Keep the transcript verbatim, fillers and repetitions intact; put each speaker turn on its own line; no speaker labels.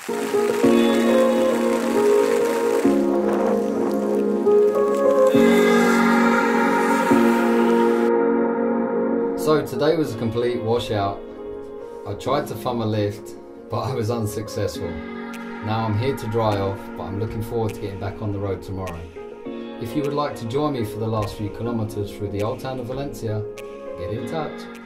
So today was a complete washout. I tried to thumb a lift, but I was unsuccessful. Now I'm here to dry off, but I'm looking forward to getting back on the road tomorrow. If you would like to join me for the last few kilometres through the old town of Valencia, get in touch.